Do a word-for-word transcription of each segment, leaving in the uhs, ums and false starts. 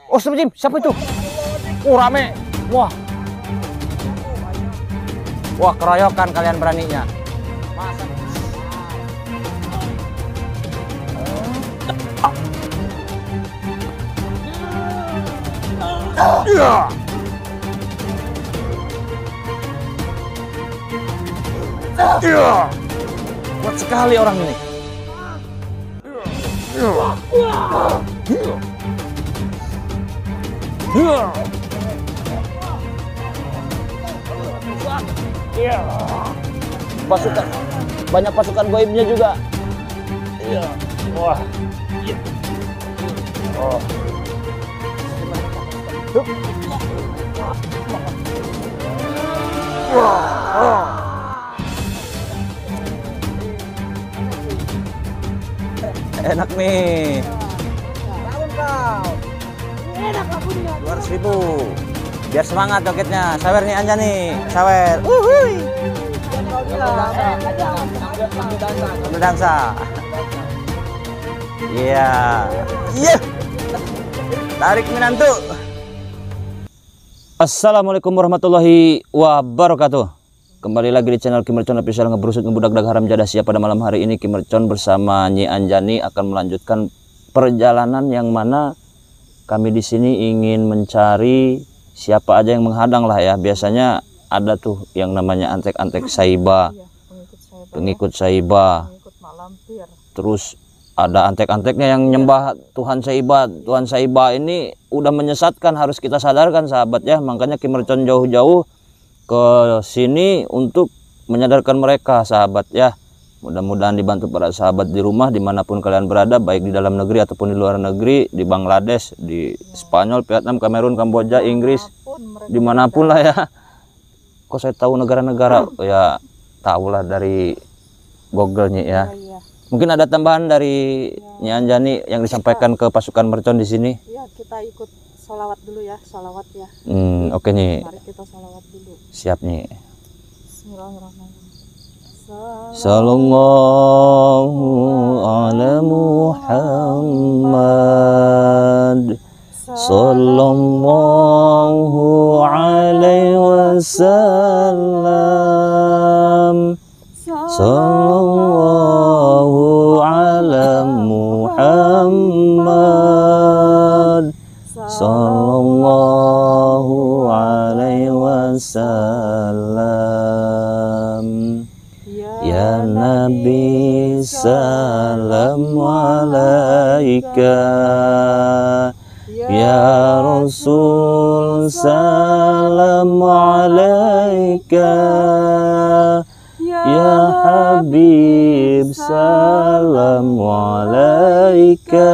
Oh, Astagfirullahaladzim, siapa itu? Oh, rame. Wah. Wah, keroyokan kalian beraninya. Masa? Ya. Ya. Kuat sekali orang ini. Ya. Ya. Ya. Ya. Pasukan, banyak pasukan goibnya juga. Ya. Wah. Ya. Oh. Wah. Enak nih. Bangun kau. Enak lagunya. dua ratus ribu. Biar semangat jogetnya. Sawer nih Anja nih. Sawer. Uhuy. Sambil dansa. Iya. Iya. Tarik menantu. Assalamualaikum warahmatullahi wabarakatuh. Kembali lagi di channel Kimercon Official, ngebrusut ngebudak dag haram jadah siap. Pada malam hari ini Kimercon bersama Nyi Anjani akan melanjutkan perjalanan yang mana kami di sini ingin mencari siapa aja yang menghadang lah ya. Biasanya ada tuh yang namanya antek-antek Saiba, pengikut Saiba, pengikut Malampir. Terus ada antek-anteknya yang nyembah Tuhan Saiba. Tuhan Saiba ini udah menyesatkan, harus kita sadarkan sahabat ya. Makanya Kimercon jauh-jauh ke sini untuk menyadarkan mereka sahabat ya. Mudah-mudahan dibantu para sahabat di rumah dimanapun kalian berada, baik di dalam negeri ataupun di luar negeri, di Bangladesh, di Spanyol, Vietnam, Kamerun, Kamboja, Inggris, dimanapun lah ya. Kok saya tahu negara-negara? Ya tahulah dari Google-nya ya. Mungkin ada tambahan dari Nyi Anjani yang disampaikan ke pasukan mercon di sini. Iya, kita ikut sholawat dulu ya, sholawat ya. Hmm, oke okay, Nyi. Mari kita sholawat dulu. Siap Nyi. Bismillahirrahmanirrahim. Sallallahu ala Muhammad. Sallallahu alaihi wasallam. Sallallahu ala Muhammad. Sallallahu alaihi wasallam. Ya Nabi salam alaika. Ya Rasul salam alaika. Ya Habib salam alaika.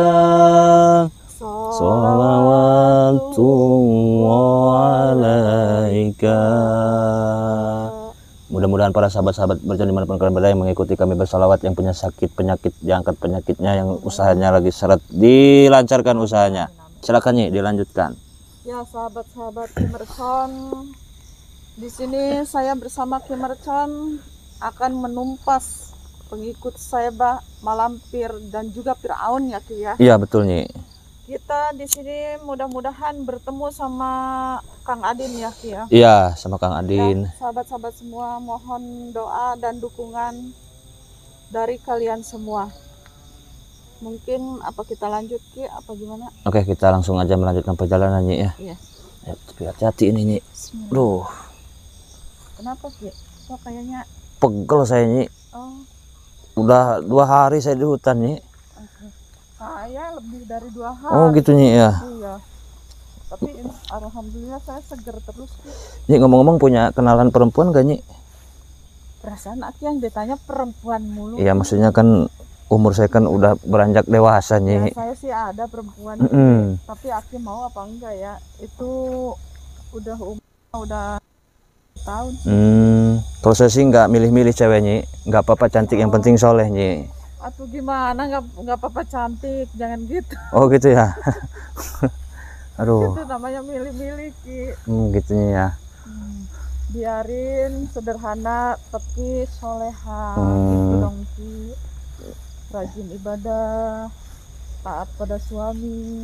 Salawatullah alaika. Mudah-mudahan para sahabat-sahabat berjalan dimanapun kalian berada yang mengikuti kami bersalawat, yang punya sakit penyakit diangkat penyakitnya, yang usahanya lagi seret dilancarkan usahanya. Silakan Nyi dilanjutkan. Ya sahabat-sahabat Kimercon, di sini saya bersama Kimercon akan menumpas pengikut Saiba, Malampir dan juga Firaun ya Ki ya. Iya betul Nyi. Kita di sini mudah-mudahan bertemu sama Kang Adin ya Ki ya. Iya sama Kang Adin. Sahabat-sahabat ya, semua mohon doa dan dukungan dari kalian semua. Mungkin apa kita lanjut Ki apa gimana? Oke, kita langsung aja melanjutkan perjalanan Nyi ya. Iya. Ya, tapi hati-hati ini Nyi. Duh. Kenapa Ki? Kok kayaknya pegel saya Nyi. Oh. Udah dua hari saya di hutan Nyi. Okay. Saya lebih dari dua hari. Oh gitu Nyi ya. Iya. Tapi alhamdulillah saya seger terus Ki. Nyi ngomong-ngomong punya kenalan perempuan gak Nyi? Perasaan Aki yang ditanya perempuan mulu. Iya maksudnya kan umur saya kan udah beranjak dewasa Nyi. Ya, saya sih ada perempuan. Mm -hmm. Tapi Aki mau apa enggak ya? Itu udah umur udah tahun sih. Hmm, kalau saya sih nggak milih-milih cewek Nyi, nggak apa-apa cantik, oh. Yang penting soleh Nyi. Atau gimana, nggak nggak apa-apa cantik, jangan gitu. Oh gitu ya. Aduh. Itu namanya milih-milih Ki. Hmm, gitu Nyi ya. Hmm, biarin sederhana tapi soleha, hmm. gitu dong Ki. Rajin ibadah, taat pada suami,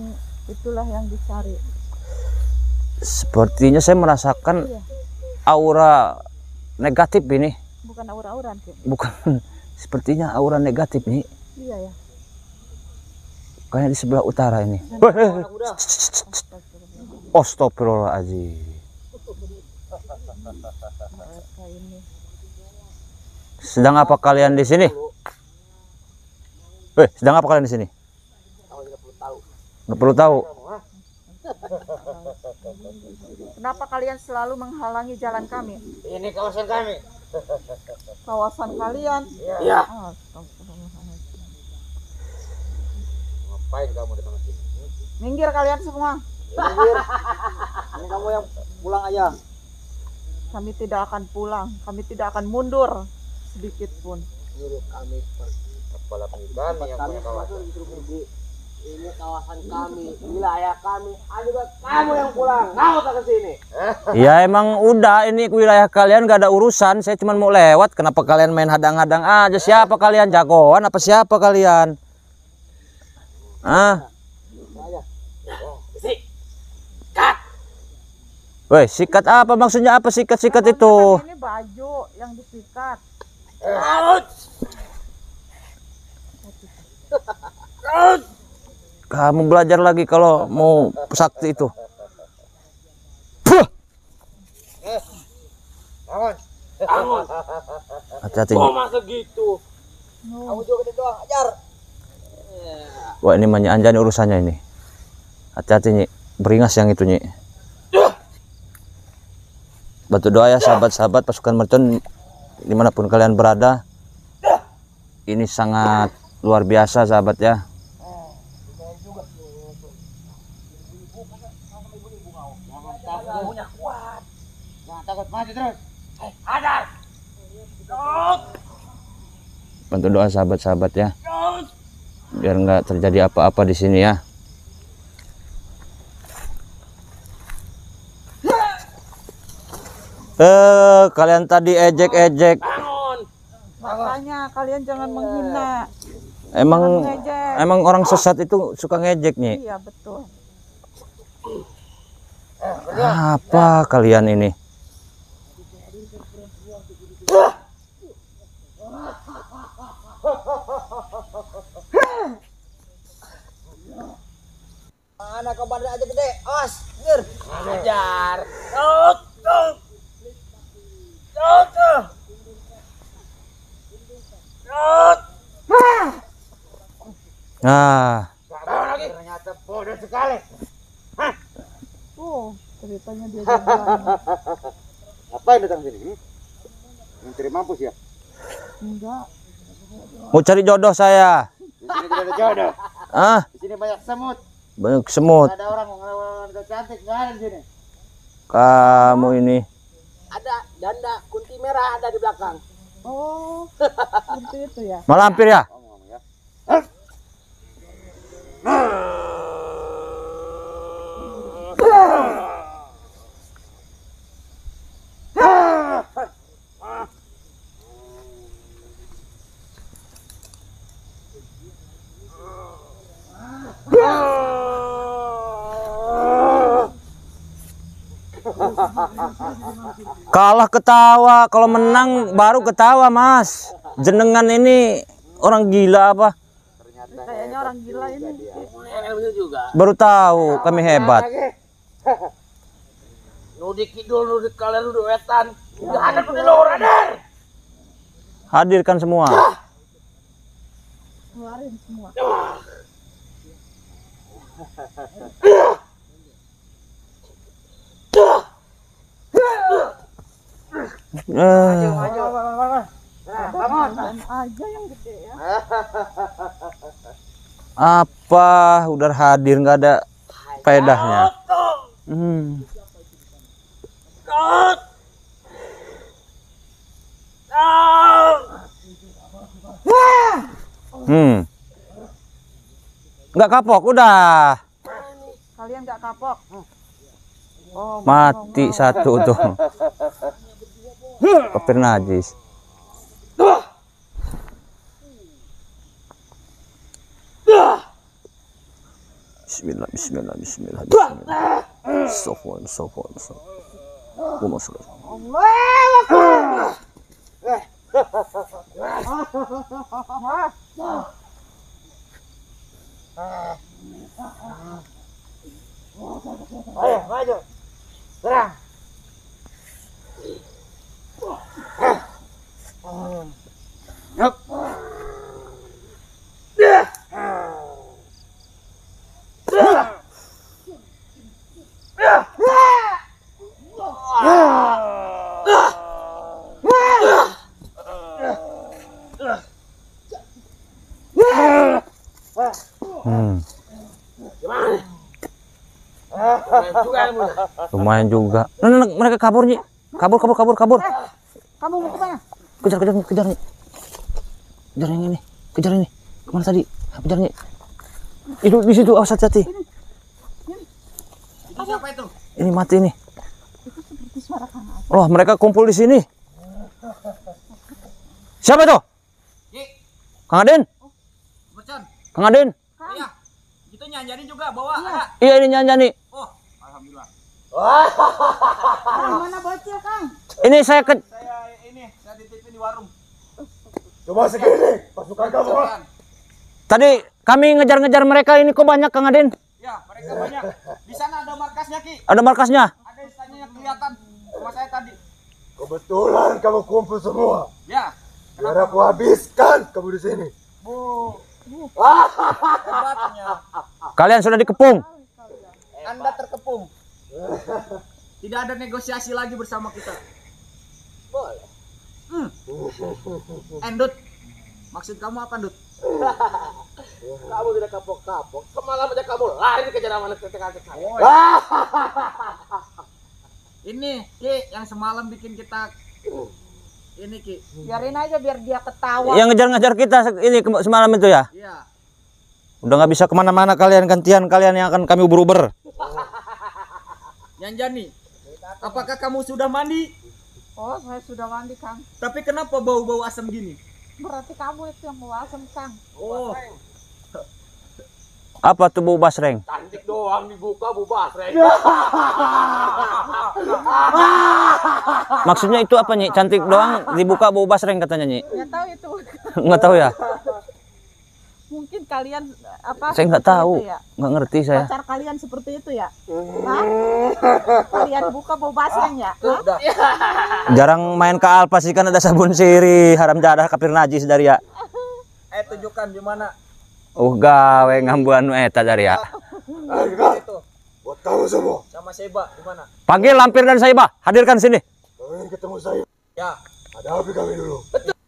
Itulah yang dicari. Sepertinya saya merasakan Iya. aura negatif ini. Bukan aura-auran, Ki. Bukan, sepertinya aura negatif nih. Iya ya. Kayak di sebelah utara ini. Astagfirullah. Astagfirullahaladzim. Mereka ini. Sedang apa kalian di sini? Eh, sedang apa kalian di sini? Nggak perlu tahu. Kenapa kalian selalu menghalangi jalan kami? Ini kawasan kami. Kawasan kalian? Iya. Astagfirullahaladzim. Ngapain kamu di tengah sini? Minggir kalian semua. Minggir. Ini kamu yang pulang aja. Kami tidak akan pulang. Kami tidak akan mundur sedikit pun. Nyuruh kami pergi. Kepala kami yang punya kawasan. Ini kawasan kami, wilayah kami. Ada kamu yang pulang. Kamu tak ke sini. Ya emang udah, ini wilayah kalian gak ada urusan. Saya cuma mau lewat. Kenapa kalian main hadang-hadang aja? Siapa kalian? Jagoan apa siapa kalian? Ah, weh, sikat apa maksudnya? Apa sikat-sikat itu? Ini baju yang disikat. Kamu belajar lagi kalau mau sakti itu. Puh! Bangun. Bangun. Hati-hati. Kok masa gitu? Kamu juga gitu doang, ajar. Wah, ini banyak anjani urusannya ini. Hati-hati Nyi, beringas yang itu Nyi. Bantu doa ya sahabat-sahabat pasukan mercon dimanapun kalian berada. Ini sangat luar biasa sahabat ya. Punya kuat. Jangan takut, maju terus. Hei, ajar. Bantu doa sahabat-sahabat ya. Biar nggak terjadi apa-apa di sini ya. Eh, kalian tadi ejek-ejek. Bangun. Makanya kalian jangan menghina. Emang Jangan ngejek. emang orang sesat itu suka ngejek Nyi. Iya betul. Apa kalian ini? Mana kau badan aja gede? Awas, ngir. Ajar. Tut, tut. Tut, tut. Tut. Nah, Bangun lagi. Ternyata bodoh sekali. Oh, ceritanya dia jalan. Ngapain datang sini? Hmm? Mencari mampus ya? Enggak. mau cari jodoh saya. Di sini tidak ada jodoh. Ah, Di sini banyak semut. banyak semut. Tidak ada orang wanita cantik, nggak ada di sini. Kamu ini. Ada janda kunti merah ada di belakang. Oh, seperti itu ya. Malampir ya? Ngomong ya. Kalah ketawa, kalau menang baru ketawa Mas. Jenengan ini orang gila apa? Kayaknya orang gila ini. juga. Baru tahu kami hebat. Nudik kidul, nudik kalian, nudik wetan. Udah ada di luar, ada. Hadirkan semua. Keluarin semua. Eh, Maju, bangun. Bangun. Dan aja yang gede ya. apa? Udah hadir nggak ada faedahnya. Hmm. Hmm. Nggak kapok udah. Kalian nggak kapok. Oh, Mati mau, mau. satu tuh. Kafir najis. Bismillah, bismillah, bismillah, bismillah. Sofwan, sofwan, sofwan. Umar sudah. Ayo, maju. Serang. Yup. Hmm. Gimana? Lumayan juga. Nah, nah, nah, mereka kabur Nyi. Kabur, kabur, kabur, kabur. Kamu mau kemana? Kejar, kejar, kejar Nyi. Kejar yang ini. Kejar ini. Kemana tadi? Kejar Nyi. Itu di situ, awas hati-hati. Itu siapa itu? Ini mati nih. Itu seperti suara Kang Aden. Oh, mereka kumpul di sini. Siapa itu? Ki, Kang Aden? Mercon. Kang Aden? Iya. Itu nyanyi juga bawa. Ada. Iya, ini nyanyi. Oh, alhamdulillah. Kang, mana bocil, Kang? Ini saya ke Saya ini, saya titipin di warung. Coba segini, pasukan kamu. tadi kami ngejar-ngejar mereka ini kok banyak Kang Aden? Ya, mereka banyak. Di sana ada markasnya, Ki. Ada markasnya? Ada istannya yang kelihatan sama saya tadi. Kebetulan kamu kumpul semua. Ya. Biar aku habiskan kamu di sini. Bu. Hebatnya. Kalian sudah dikepung. Anda terkepung. Tidak ada negosiasi lagi bersama kita. Boleh. Hmm. Endut. Maksud kamu apa, Dut? Kamu tidak kapok-kapok. Semalam aja kamu lari dikejar sama anak kecil-kecil saya. Ini, Ki, yang semalam bikin kita ini, Ki. Biarin aja biar dia ketawa. Yang ngejar-ngejar kita se- ini ke- semalam itu ya? Iya. Udah nggak bisa kemana-mana kalian, gantian kalian yang akan kami uber-uber. Nyanjani, apakah kamu sudah mandi? Oh, saya sudah mandi, Kang. Tapi kenapa bau-bau asam gini? Berarti kamu itu yang mau asem, Kang. Oh, Apa tuh bau basreng? Cantik doang dibuka bubas, Reng. Maksudnya itu apa Nyi? Cantik doang dibuka bau basreng katanya Nyi. Nggak tahu itu. Nggak tahu ya? Mungkin kalian apa? Saya nggak seperti tahu. itu ya? Nggak ngerti saya. Pacar kalian seperti itu ya? Hah? Kalian buka bau basreng ya? Hah? Jarang main ke Alfa sih kan ada sabun sirih, haram jadah kapir najis dari ya. eh tunjukkan di mana Oh gawe ngambuan nu eta dari ya. itu Buat kamu semua. sama Seba di mana? Panggil Lampir dan Saibah, hadirkan sini. Kamu ingin ketemu saya. Ya, Ada api kami dulu.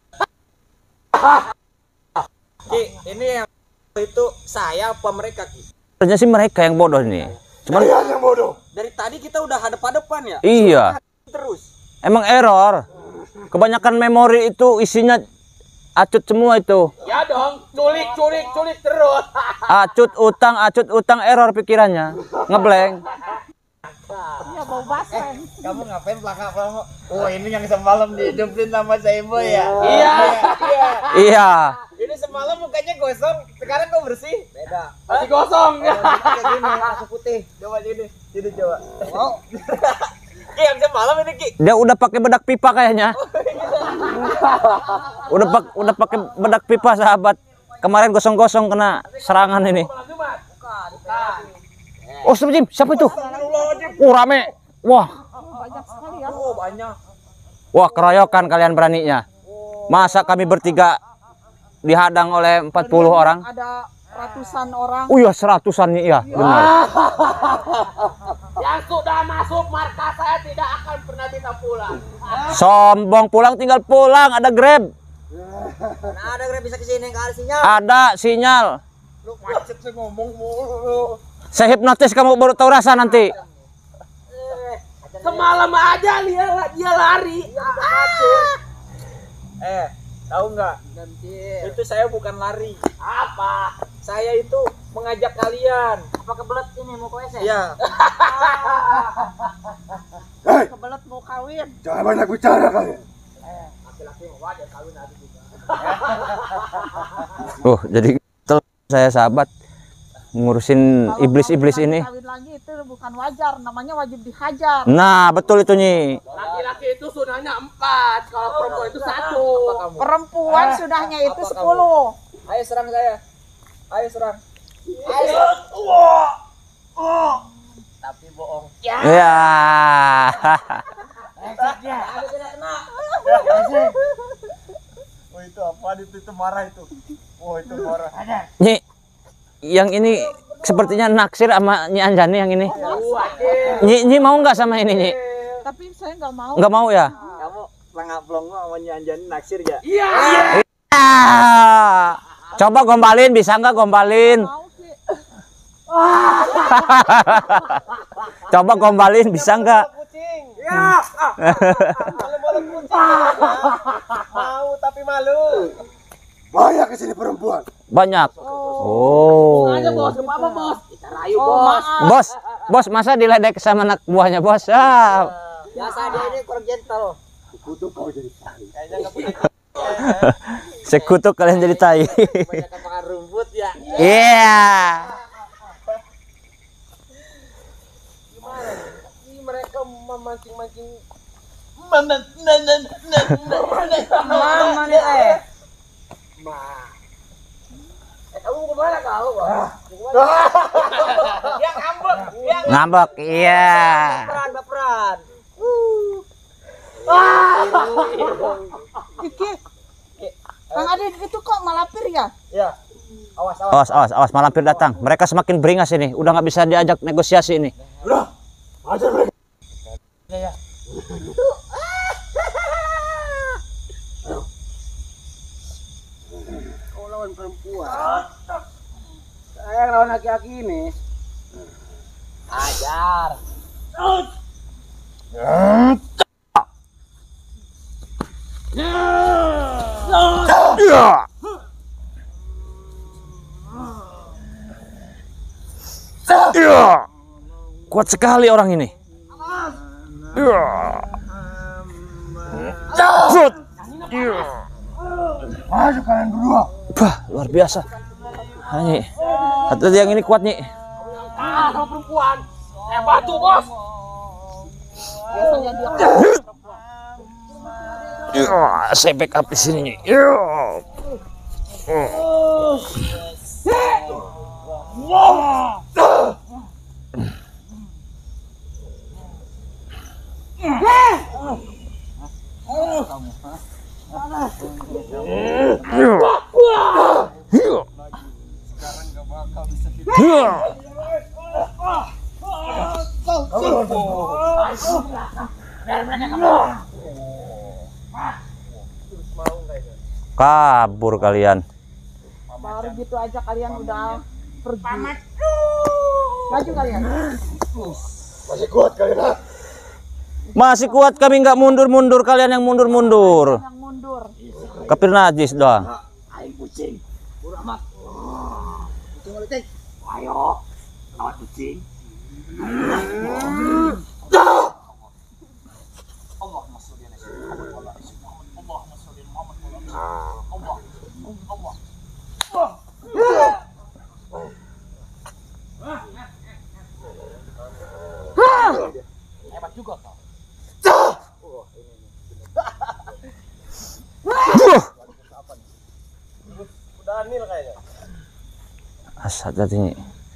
Ki, ini yang itu saya apa mereka, Ki? Sebenarnya sih mereka yang bodoh ini. Cuman Kalian yang bodoh. Dari tadi kita udah hadap-hadapan ya? iya, Terus. emang error. Kebanyakan memori itu isinya acut semua itu. Ya dong, culik, culik, culik terus. Acut utang, acut utang, error pikirannya. Ngeblank. Iya, bau basreng. Kamu ngapain pelakak-pelakak? Oh, ini yang semalam dihidupin sama Sebo ya? Iya, iya. Iya. Ini semalam mukanya gosong, sekarang kok bersih? Beda. Masih gosong. Kayak gini, masih putih. Coba gini, gini coba. Wow. Ki, yang semalam ini Ki. Dia udah pakai bedak pipa kayaknya. Udah pak, udah pakai bedak pipa sahabat. Kemarin gosong-gosong kena serangan ini. Bukan. Oh, Jim, siapa itu? Oh, rame. Wah, Banyak sekali ya. Oh, banyak. wah keroyokan kalian beraninya. Masa kami bertiga dihadang oleh empat puluh orang? Ada ratusan orang. Oh iya, seratusan nih ya, benar. Yang sudah masuk markas saya tidak akan pernah bisa pulang. Sombong, pulang tinggal pulang, ada Grab. Nah, ada Grab bisa kesini nggak ada sinyal. Ada sinyal. Lu macet sih ngomong mulu. Saya hipnotis kamu baru tahu rasa nanti. Semalam aja dia dia lari. Eh, tahu nggak? Itu saya bukan lari. Apa? Saya itu mengajak kalian. Apa kebelet ini mau ke W C? Iya. Hei, Kebelet mau kawin. jangan banyak bicara kalian. Laki-laki mau wajar kawin nanti juga. Oh, jadi tel- saya sahabat. ngurusin Kalau iblis-iblis kawin ini. lagi, kawin lagi itu bukan wajar, namanya wajib dihajar. Nah, betul itu Nyi. Laki-laki itu sunahnya empat, kalau perempuan itu satu. Perempuan sudahnya itu sepuluh. Ayo serang saya. Ayo serang. Ayo. Tapi bohong. Ya. Ya. Aku tidak kena. Oh itu apa itu, itu marah itu. Oh itu marah. Nyi, yang ini sepertinya naksir sama Nyi Anjani yang ini. Nyi, Nyi mau nggak sama ini Nyi? Tapi saya nggak mau. Nggak mau ya? Kamu lengah pelongo sama Anjani naksir ya? Iya. Ah, coba gombalin, bisa nggak gombalin? Mau sih. Coba gombalin, bisa nggak? Kucing. Ya. Malu-malu kucing. Mau tapi malu. Banyak ke sini perempuan. Banyak. Oh. Aja bos, apa bos? Kita rayu Oh, bos. maaf. Bos, bos masa diledek sama anak buahnya bos? Ah. Biasa dia ini kurang gentle. Kutu kau jadi tai. Kayaknya nggak punya. Sekutuk kalian jadi tai. Banyak makan rumput ya. Iya. Gimana nih? Ini mereka memancing-mancing. Mana nih eh? Ma. Eh kamu mau kemana kau? Yang ngambek, yang Ngambek, iya. baperan, baperan. Iki. Kang Adit itu kok malapir ya? Ya. Awas, awas. Awas, awas, awas, malampir datang. Mereka semakin beringas ini. Udah nggak bisa diajak negosiasi ini. Udah, ajar mereka. Ya, ya. Kau lawan perempuan. Saya yang lawan laki-laki ini. Ajar. Iya. Iya. Kuat sekali orang ini. Iya. Shoot. Iya. Ayo kalian berdua. Bah, luar biasa. Hanya satu yang ini kuat nih. Ah, sama perempuan. Eh, batu bos. Biasanya dia Iya, saya backup di sini nih. Iya. Kabur kalian. baru gitu aja kalian udah pergi. Maju kalian. Masih kuat kalian, ha? Masih kuat kami nggak mundur-mundur, kalian yang mundur-mundur. Yang mundur. Kepir najis doang. Ayo kucing. Bodo amat. Kucing kucing. Ayo. Lawan kucing. Hebat juga kau. Udah anil kayaknya. Asal jadinya.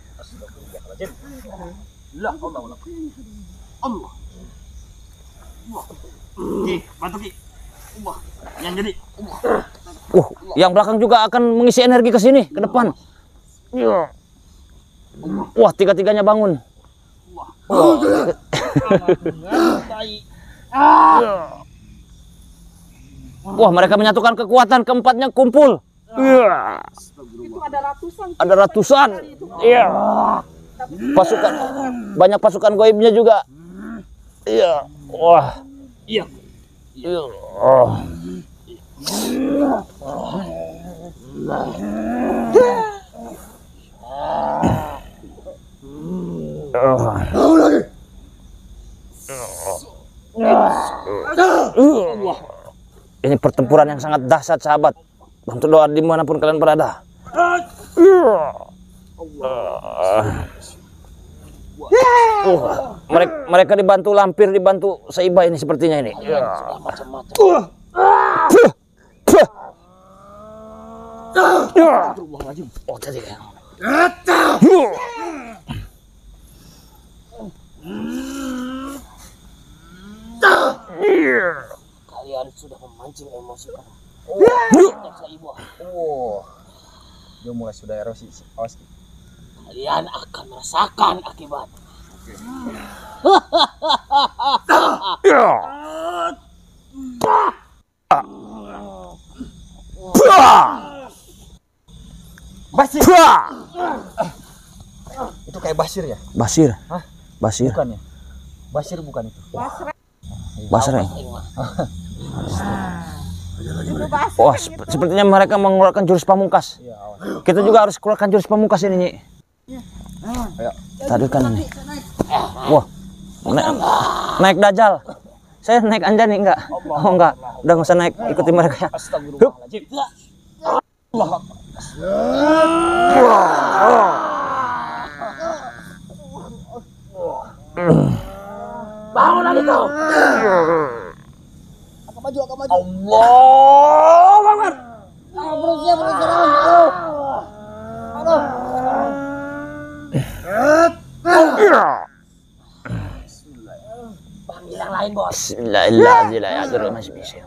La Allah Allah. Allah. Wah. Ki, bantu Ki. Wah, yang jadi. Wah. Uh, yang belakang juga akan mengisi energi ke sini, ke depan. Iya. Wah, tiga-tiganya bangun. Oh, Wah, mereka menyatukan kekuatan, keempatnya kumpul. Iya. Itu ada ratusan. Ada ratusan. Iya. Pasukan, banyak pasukan goibnya juga. Iya. Wah. Iya. Iya. Oh. Mau lagi. Uh. Ini pertempuran yang sangat dahsyat, sahabat. Bantu doa dimanapun kalian berada. Uh. Uh, mereka, mereka dibantu lampir, dibantu Saiba ini sepertinya ini. Sudah macam-macam. Oh tadi kan. Kalian sudah memancing emosi kamu. Saiba. Oh. Dia mulai sudah erosi. Awas. Kalian akan merasakan akibat. Basir. Itu kayak Basir ya? Basir. Hah? Basir. Bukan ya? Basir bukan itu. Basreng. Itu basir. Wah, sep- sepertinya mereka mengeluarkan jurus pamungkas. Iya, awas. Kita juga harus keluarkan jurus pamungkas ini, Nyi. Ayo. Tadi kan ini. Wah. Naik, naik dajal. Saya naik Anjani enggak? Oh enggak. Udah enggak usah naik, ikuti mereka ya. Astagfirullahaladzim. Bangun lagi kau. Agak maju, agak maju. Allah Akbar. Berusia, berusia. Aduh. Panggil yang lain, Bos. Bismillahirrahmanirrahim.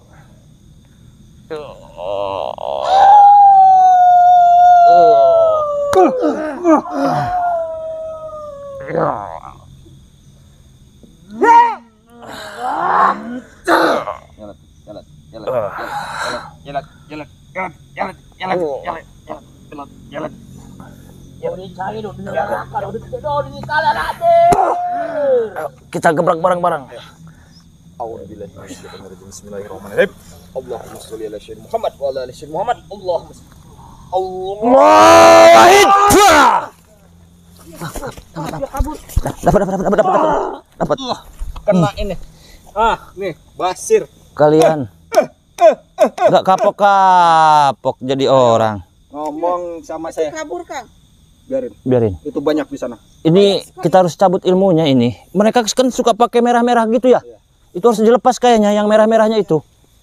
Jalan, jalan, jalan, jalan, jalan, jalan, jalan, jalan, jalan, jalan, jalan. Udah dicari dong, udah neraka, udah udah di kalian ada. Kita gebrak bareng-bareng. A'udzubillahi minasyaitonirrajim. Bismillahirrahmanirrahim. Allahumma sholli ala sayyidina Muhammad wa ala ali sayyidina Muhammad. Allahumma Allah. Dapat, dapat, dapat, dapat, dapat, dapat. Kena ini. Ah, nih, Basir. Kalian nggak kapok-kapok jadi orang. Ngomong sama saya. Kabur, Kang. Biarin. Biarin. Itu banyak di sana. Ini kita harus cabut ilmunya ini. Mereka kan suka pakai merah-merah gitu ya. Iya. Itu harus dilepas kayaknya yang merah-merahnya itu.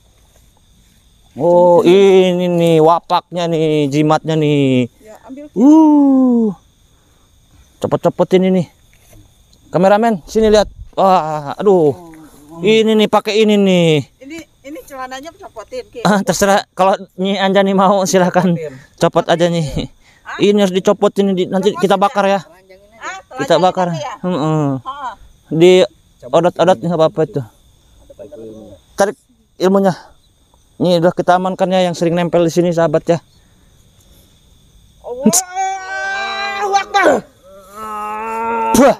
Oh, ini nih wapaknya nih, jimatnya nih. Ya, ambil. Uh. Cepet-cepetin ini. Kameramen, sini lihat. Wah, aduh. Ini nih pakai ini nih. Ini ini celananya copotin, Ki. Ah, terserah kalau Nyi Anjani mau silakan copot aja nih. Ini harus dicopotin di, nanti kita bakar ya. Ah, Kita telanjangin bakar. aja ya? Heeh. Ha. Di odot-odot nggak apa-apa itu. Tarik ilmunya. Ini udah kita amankannya yang sering nempel di sini sahabat ya. Allahu Akbar. Wah.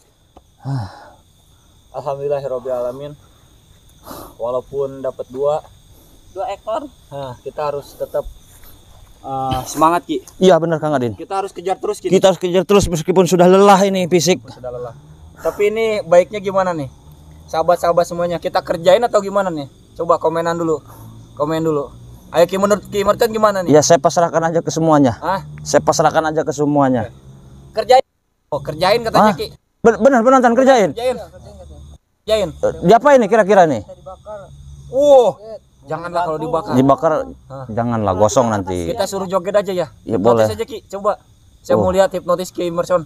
Alhamdulillahirabbil alamin. Walaupun dapat dua, Dua ekor. nah, kita harus tetap uh, semangat, Ki. Iya benar Kang Adin. Kita harus kejar terus, Ki. Kita harus kejar terus meskipun sudah lelah ini fisik. Sudah lelah. Tapi ini baiknya gimana nih? Sahabat-sahabat semuanya, kita kerjain atau gimana nih? Coba komenan dulu. Komen dulu. Ayo Ki, menurut Ki Mercon gimana nih? Ya saya pasrahkan aja ke semuanya. Hah? Saya pasrahkan aja ke semuanya. Kerjain. Oh, kerjain katanya, Hah? Ki. Ben- Benar benar Tan, kerjain. Kerjain. Kerjain. Eh, Diapain nih kira-kira nih? Uh, janganlah kalau dibakar. Dibakar Hah? janganlah gosong nanti. Kita suruh joget aja ya. Ya, Hipnotis boleh. aja, Ki. Coba. Saya Oh. mau lihat hipnotis Ki Mercon.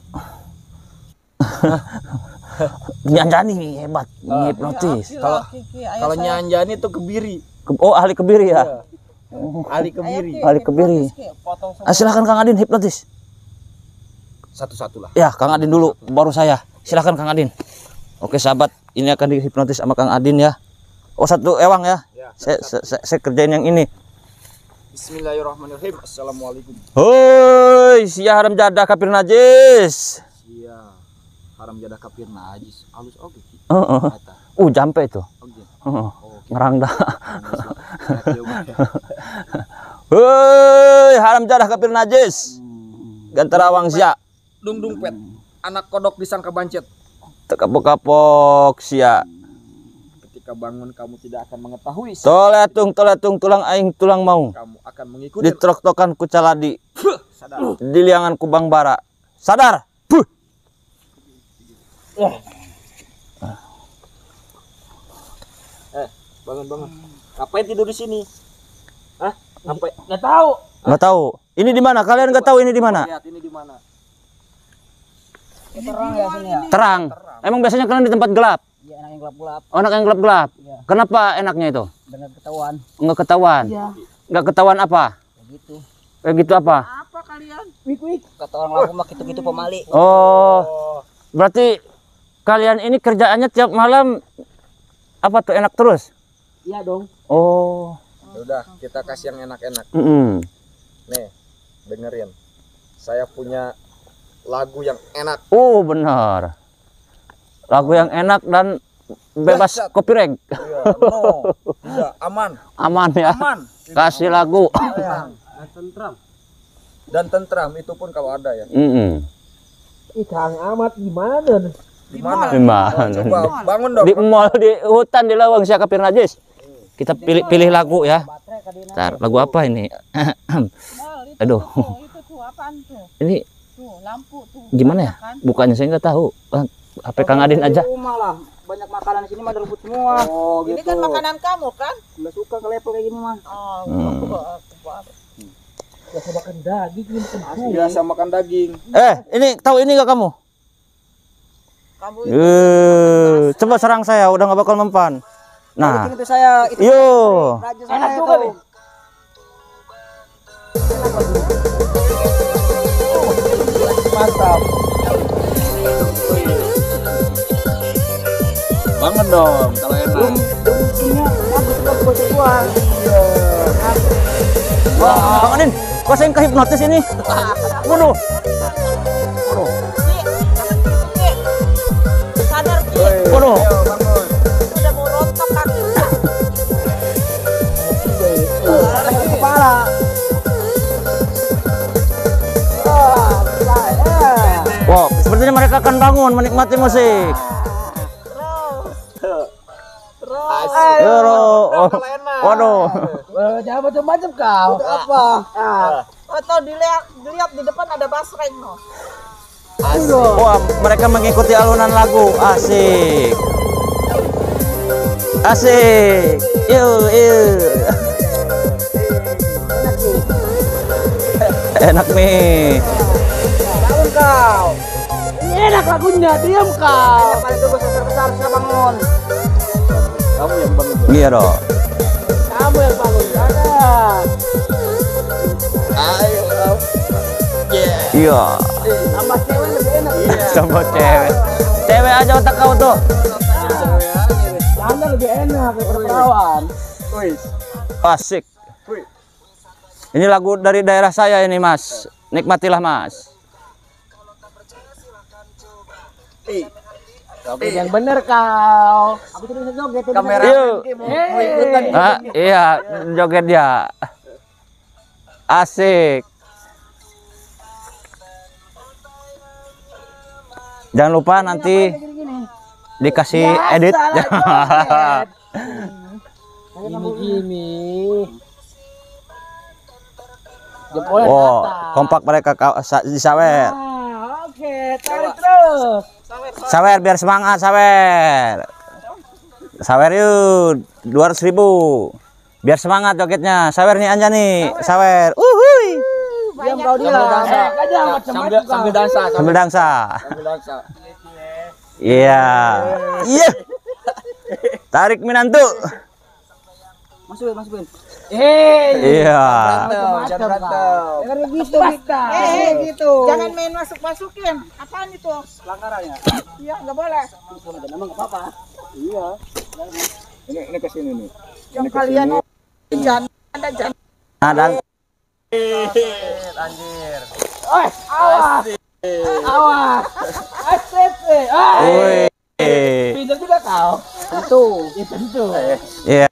Nyanjani nih hebat, hipnotis. Kalau kalau Nyanjani itu kebiri. Ke- Oh ahli kebiri ya. Ali kebiri. Ahli kebiri. Ah, silakan Kang Adin hipnotis. Satu-satu lah. Ya Kang Adin dulu, baru saya. Silakan Kang Adin. Oke sahabat, ini akan dihipnotis sama Kang Adin ya. Oh satu ewang ya. Ya. Saya, saya, saya, saya kerjain yang ini. Bismillahirrahmanirrahim. Assalamualaikum. Hoi, sia haram jadah kafir najis. Iya. Haram jadah kafir najis. Halus oke, Ki. Heeh. Kata. Uh, jampe itu. Oke. Heeh. Oke. Ngerang dah. Ya, Hoi, haram jadah kafir najis. Gantara wang sia. Dung dung pet. Anak kodok disangka bancet. Tekapok-kapok sia. Ketika bangun kamu tidak akan mengetahui. Toletung toletung tulang aing tulang mau. Kamu akan mengikuti. Ditrok-tokan ku caladi. sadar. Di liangan Kubang Bara. Sadar. Puh. Eh, bangun bangun. Ngapain tidur di sini? Hah? Ngapain? Nggak tahu. Nggak tahu. Ini di mana? Kalian nggak tahu ini di mana? Lihat ini di mana? Terang ya sini ya. Terang. Emang biasanya kalian di tempat gelap? Iya, enak yang gelap-gelap. Oh, enak yang gelap-gelap. Iya. Kenapa enaknya itu? Benar ketahuan. Nggak ketahuan. Iya. Nggak ketahuan apa? Begitu. Kayak gitu apa? Apa kalian? Wik-wik. Kata orang laku mah gitu-gitu pemali. Oh, berarti kalian ini kerjaannya tiap malam apa tuh enak terus? Iya dong. Oh, Udah, kita kasih yang enak-enak. mm-mm. Nih, dengerin. Saya punya lagu yang enak. Oh benar. Lagu yang enak dan bebas Dahsyat. copyright. Iya, no. Tidak, aman. Aman ya. Aman. Kasih lagu. Sayang. Tentram. Dan tentram itu pun kalau ada ya. Mm-mm. Ih, Kang Ahmad gimana dong? Di mana? Di mana? Oh, coba bangun dong. Di mall, di hutan, di lawang siapa Kapir Najis. Kita pilih pilih lagu ya. Baterai kadina. Ntar, lagu apa ini? Mal, itu Aduh. tuh, itu tuh apaan tuh? Ini Tuh, lampu tuh. gimana ya? Kan? Bukannya saya nggak tahu. Ah, H P Kang Adin aja. Rumah lah. Banyak makanan di sini mah ada rumput semua. Oh, Ini kan makanan kamu kan? Nggak suka kelepel kayak gini mah. Oh, Hmm. aku baru. Biasa makan daging, ini makan kuih. Biasa makan daging. Eh, ini tahu ini nggak kamu? Kamu Eh, coba serang saya, udah nggak bakal mempan. Nah, Itu saya itu yo. raja saya enak juga nih. Mantap. Bangun dong kalau enak. Wah, Kang Adin, kok saya yang hipnotis ini? Waduh. sadar Ki, Waduh. Ayo bangun. udah mau rontok kaki. Kepala. Wow, sepertinya mereka akan bangun menikmati musik. Terus. Terus. Yo, oh, waduh. Jangan macam-macam kau. Apa? Atau dilihat dilihat di depan ada basreng no. Wah, mereka mengikuti alunan lagu. Asik. Asik. Yuk, yuk. Enak nih. Bangun kau. Ini enak lagunya, diam kau. Pada tugas besar-besar saya bangun. Kamu yang bangun. Iya dong. Kamu yang bangun. Ada. Ayo. Iya. Tambah cewek lebih enak. Sama cewek. Cewek aja otak kau tuh. Anda lebih enak daripada perawan. Wis. Asik. Wih. Ini lagu dari daerah saya ini, Mas. Nikmatilah, Mas. Eh, Tapi yang bener kau. Aku tuh bisa joget. tuh, bisa kamera Yuk. mau, mau ikutan. Ah, iya, joget dia. Asik. Jangan lupa nanti gini-gini. dikasih Biasa edit. lah, joget. Gini-gini. Jempolnya Oh, datang. kompak mereka kau- sa- di sawer. Ah, oke, tarik terus. Sawer biar semangat, sawer. Sawer yuk, dua ratus ribu. Biar semangat jogetnya. Sawer nih Anja nih, sawer. Uhuy. Diam kau dia. Sambil dansa. Eh, aja macam-macam Sambil kau. sambil dansa. Sambil dansa. Sambil dansa. Iya. Iya. Tarik Minantu. Masukin, masukin. Eh, Iya. Jangan berantem. jangan begitu, Bista. Eh, gitu. Jangan main masuk-masukin. Apaan itu? Pelanggarannya. Iya, nggak boleh. Emang nggak apa-apa. Iya. Ini ini ke sini nih. Yang kalian jangan ada jangan. Nah, dan Anjir. Oh, awas. Awas. Asep. Ah. woi. Pintar juga kau. Tentu. Ya, tentu. Iya.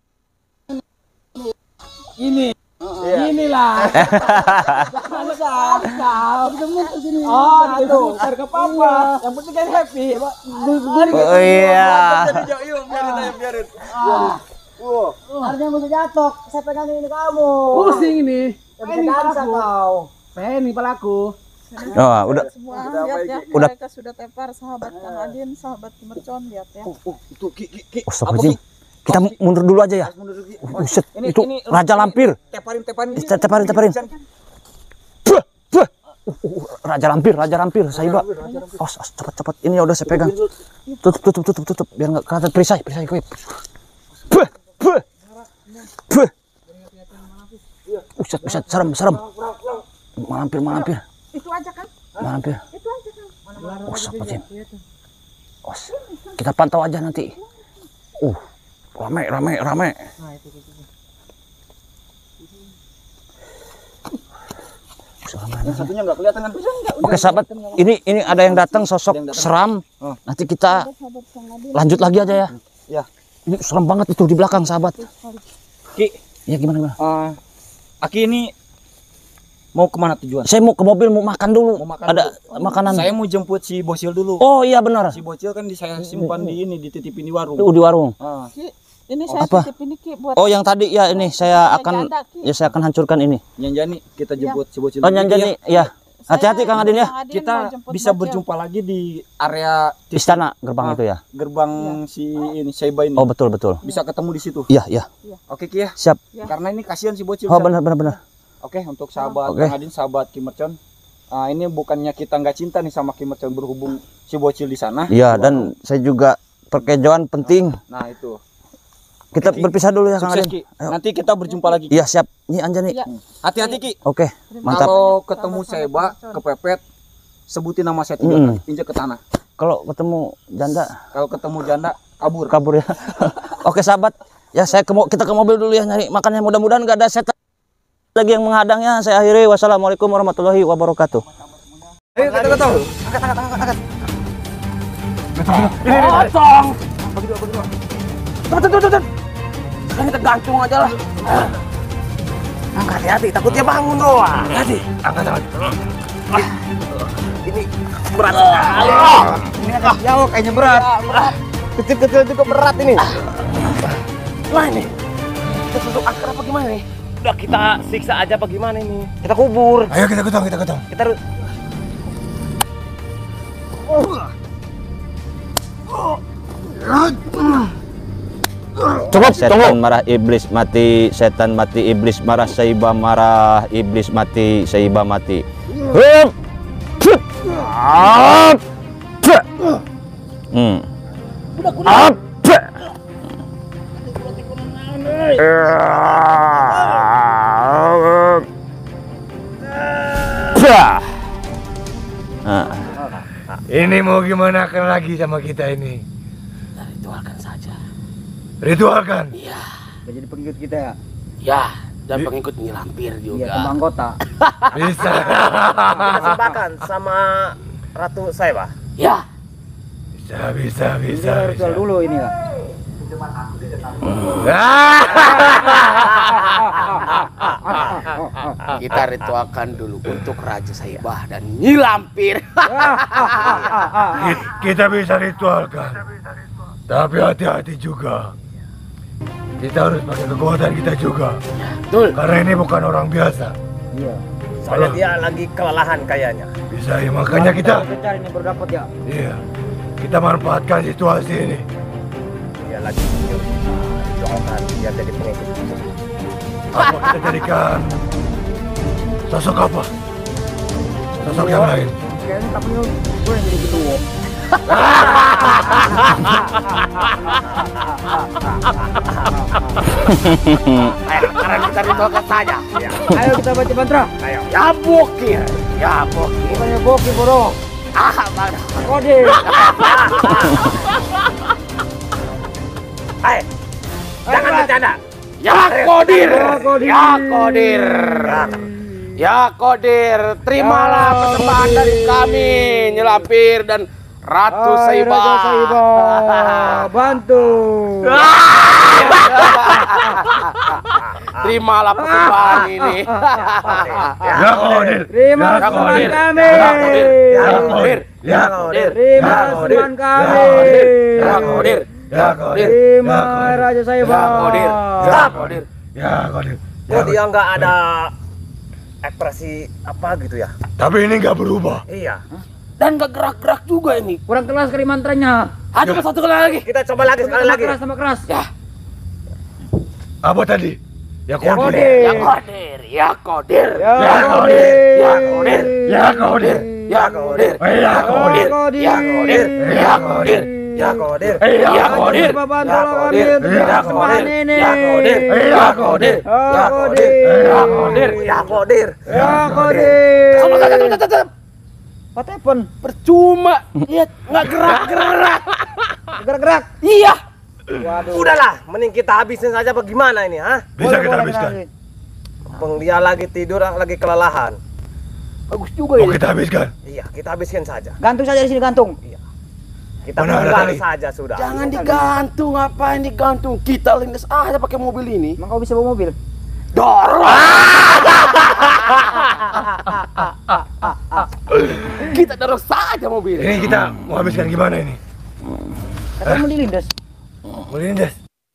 Ini. Inilah. Jangan besar kau. Sini. Oh, itu. Harga apa? Yang penting kan happy. Oh iya. Yuk, biarin aja, biarin. Harusnya bisa jatuh. Saya pegang ini kamu. Pusing ini. Bisa dansa kau. Saya nih pelaku. Oh, udah. Semua lihat ya, Udah. mereka sudah tepar, sahabat Kang Adin, sahabat Kimercon, lihat ya. Oh, oh, itu Ki Ki Ki. Oh, Astagfirullahaladzim. Kita mundur dulu aja ya. Mundur Ki. Buset, Ini- itu ini- Raja Lampir. Teparin teparin. Te- Teparin, teparin. Buh, buh. Uh, uh, Raja Lampir, Raja Lampir, Saiba. Oh, oh, cepat, cepat. Ini ya udah saya pegang. Tutup, tutup, tutup, tutup. Biar nggak kelihatan perisai, perisai gue. Buh, buh, buh. Buset, buset, serem, serem. Malampir, malampir, Itu aja kan? malampir. Itu aja kan? Oh, Astagfirullahaladzim. Oh, kita pantau aja nanti. Uh, rame, rame, rame. Yang satunya enggak kelihatan kan? Oke sahabat, ini ini ada yang datang sosok seram. Oh. Nanti kita Sahabat Kang Adin. lanjut lagi aja ya. Ya. Ini serem banget itu di belakang sahabat. Ki, Ya gimana gimana? eh, Aki ini mau kemana tujuan? Saya mau ke mobil mau makan dulu. Mau makan ada makanan. Saya mau jemput si Bocil dulu. Oh iya benar. Si Bocil kan di saya simpan di ini, dititipin di warung. Oh, di warung. Ah. Ki, ini saya Apa? titip ini Ki buat Oh yang tadi ya ini saya akan janda, Ki. ya saya akan hancurkan ini. Nyanjani kita jemput si Bocil. Oh dulu, Ki, nyanyi ya. Hati-hati Saya Kang Adin ya. Kang Adin Kita mau jemput bisa Bocil. berjumpa lagi di area Istana gerbang Ah. itu ya. gerbang si ini Saiba ini. Oh betul betul. Bisa ketemu di situ. Iya iya. Oke Ki ya. Siap. Ya. Karena ini kasihan si Bocil. Oh Sa- benar benar benar. Oke, untuk sahabat Oke. Kang Adin, sahabat Kimercon. Ah, ini bukannya kita nggak cinta nih sama Kimercon, berhubung si Bocil di sana. Iya dan saya juga perkejuan penting. Nah, itu. Kita Ki. berpisah dulu ya Kang Sukses Adin. Ki. Nanti kita berjumpa lagi. Iya siap. Nih Anjani. Iya. Hati-hati Ki. Oke. Mantap. Kalau ketemu Saiba kepepet, sebutin nama saya tiga Mm. kali, injek ke tanah. Kalau ketemu janda Kalau ketemu janda, kabur. kabur ya. Oke sahabat, ya saya ke mo- kita ke mobil dulu ya nyari makannya. Mudah-mudahan nggak ada setan lagi yang menghadangnya. Saya akhiri. Wassalamualaikum warahmatullahi wabarakatuh. Ayo kita ketemu. Potong. Tuh, tuh, tuh, tuh. Sekarang kita gantung aja lah. Angkat hati-hati, takutnya bangun doang. Hati. Angkat angkat. Ini berat sekali. Ini akan jauh kayaknya berat. Kecil-kecil juga berat ini. Wah ini. Kita susuk akar apa gimana nih? Udah kita siksa aja apa gimana ini? Kita kubur. Ayo kita ketong, kita ketong. Kita harus. Cukup, setan marah iblis mati, setan mati iblis marah, Saiba marah iblis mati, Saiba mati. Hup. Hup. Up. Hmm. Up. Nah, Ini mau gimana kan lagi sama kita ini? Ritualkan saja. Ritualkan. Jadi pengikut kita ya. Ya, dan pengikut Nyi Lampir juga. Tembang kota. Bisa. persembahkan sama Ratu Saiba. Ya, Bisa, bisa, bisa. bisa. dulu ini Kak. kita ritualkan dulu untuk Raja Saibah dan Nyi Lampir. Ki- Kita bisa ritualkan. Tapi hati-hati juga. Kita harus pakai kekuatan kita juga. Betul. Karena ini bukan orang biasa. Iya. Soalnya Dia lagi kelelahan kayaknya. bisa ya, makanya kita. Cari ini berdapat ya. Iya. Kita manfaatkan situasi ini. Dia lagi doakan dia jadi pengikut. Apa kita jadikan sosok apa? Sosok yang lain. Kayaknya tapi gue yang jadi ketua. Ayo, sekarang kita ritualkan saja. Ya. Ayo kita baca mantra. Ayo, ya bokir, ya bokir. Bukannya boki bro. Ah, mana? Kode. Ayo, jangan bercanda. Ya kodir, ya kodir, ya kodir. Terimalah persembahan dari kami, Nyi Lampir dan Ratu Saiba. Bantu. Terimalah persembahan ini. Ya Kodir. Terima Ya persembahan Kodir. kami. Ya Kodir. Ya Kodir. Terima Ya Kodir. persembahan kami. Ya kodir, Ya Kodir. Terima Raja Saiba. ya kodir, ya kodir. Ya Kodir. Oh dia nggak ada ekspresi apa gitu ya. Tapi ini nggak berubah. Iya. Dan gak gerak-gerak juga ini. Kurang keras kali mantranya. Ada satu kali lagi. Kita coba lagi sekali lagi. Keras sama keras. Ya. Apa tadi? Ya Ya kodir. kodir, ya kodir, ya kodir, Ya kodir. ya kodir, Ya kodir. ya kodir, Ya kodir. ya kodir, ya kodir, Ya kodir. Ya kodir. Bapak ya tolong kodir, kami. ya kodir, ya kodir, ya kodir, Ya kodir. ya kodir, Ya kodir. Ya kodir. sama saja tetap Apa telepon? percuma, lihat nggak gerak-gerak, Gerak-gerak. iya. Udahlah, mending kita habisin saja bagaimana ini, ha? Bisa kita habiskan. Bang dia lagi tidur, lagi kelelahan. Bagus juga Mau ini. kita habiskan. Iya, kita habiskan saja. Gantung saja di sini gantung. Kita Mana ada penggal tali? saja sudah. Jangan digantung, ngapain digantung? Kita lindas aja pakai mobil ini. Emang kau bisa bawa mobil? Dorong. Kita dorong saja mobil. Ini kita mau habiskan gimana ini? Katanya mau dilindas. Melindas.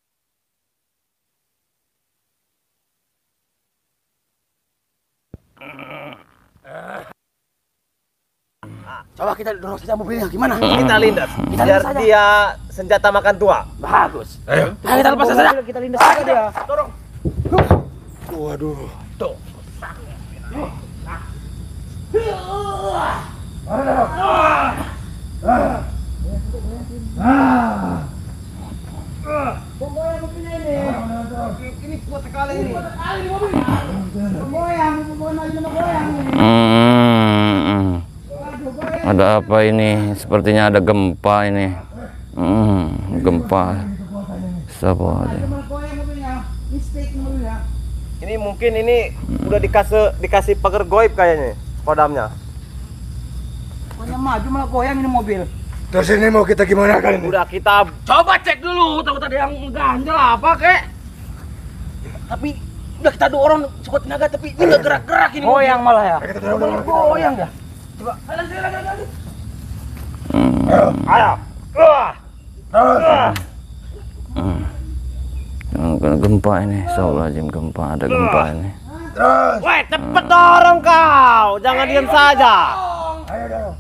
Coba kita dorong saja mobilnya, gimana? Kita lindas. Kita Biar lindas saja. dia senjata makan tua. Bagus. Ayo. Ayo kita lepas saja. Kita lindas saja dia. Waduh. Tuh. Hmm, ada apa ini? Sepertinya ada gempa ini. Hmm, gempa. Siapa? Ini mungkin ini udah dikasih dikasih pagar goib kayaknya kodamnya. Pokoknya maju malah goyang ini mobil. Terus ini mau kita gimana kan ini? Udah kita Coba cek dulu, takut ada yang ganjel apa kek. Tapi udah kita dorong sekuat tenaga tapi ini nggak gerak-gerak ini. Goyang malah ya. Kita dorong, dorong, kita Goyang ya. ayo. Wah. Yang kena gempa ini, Astagfirullahaladzim, gempa, ada gempa ini. Terus. Weh, cepet dorong kau. Jangan diam saja. Ayo dorong.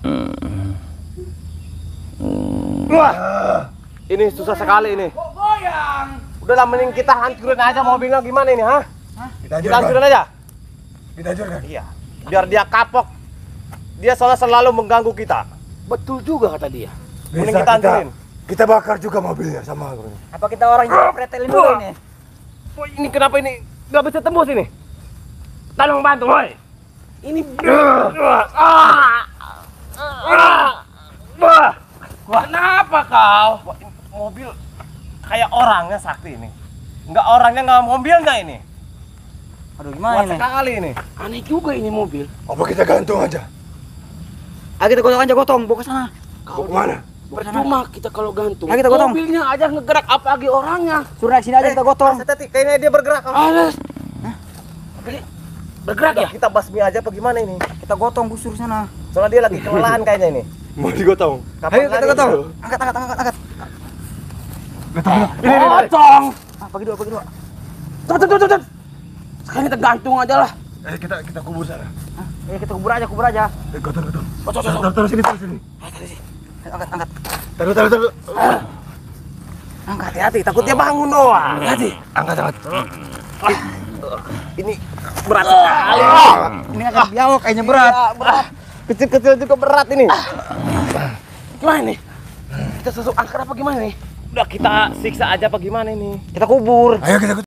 Wah. Ini susah sekali ini. Goyang. Udahlah mending kita hancurin aja mobilnya gimana ini, ha? Kita Kita hancurin hancurkan. aja. Kita hancurkan. Iya. Biar dia kapok. Dia soalnya selalu mengganggu kita. Betul juga kata dia. Mending Bisa kita hancurin. Kita bakar juga mobilnya sama aku. Apa kita orang yang pretelin dulu ini? Wah, ini kenapa ini nggak bisa tembus ini? Tolong bantu, woi. Ini Ah. Ah. Wah. kenapa kau? Wah, ini mobil kayak orangnya sakti ini. Nggak orangnya, nggak mobilnya ini. Aduh Kuat gimana ini? sekali ini. Aneh juga ini mobil. Apa kita gantung aja? Ayo kita gotong aja gotong, bawa ke sana. Mau kemana? Percuma kita kalau gantung. Ayo kita gotong. Mobilnya aja ngegerak apalagi orangnya. Suruh naik sini aja kita gotong. Tadi kayaknya dia bergerak. Alas. Bergerak ya? Kita basmi aja apa gimana ini? Kita gotong busur sana. Soalnya dia lagi kelelahan kayaknya ini. Mau digotong. Kapan Ayo kita lagi? gotong. Angkat angkat angkat angkat. Potong. Ah, bagi dua bagi dua. Cepet cepet cepet. Sekarang kita gantung aja lah. Eh kita kita kubur sana. Eh kita kubur aja kubur aja. Eh gotong gotong. Potong Taruh potong. taruh sini taruh sini. Ayo, angkat angkat. Taruh taruh taruh. Angkat. Hati-hati, takut dia bangun doang. Hati. Angkat angkat. Ini berat sekali. Ini angkat biawak kayaknya berat. Iya, berat. Kecil-kecil juga berat ini. Gimana nih? Kita susuk angker apa gimana nih? Udah kita siksa aja apa gimana ini? Kita kubur. Ayo kita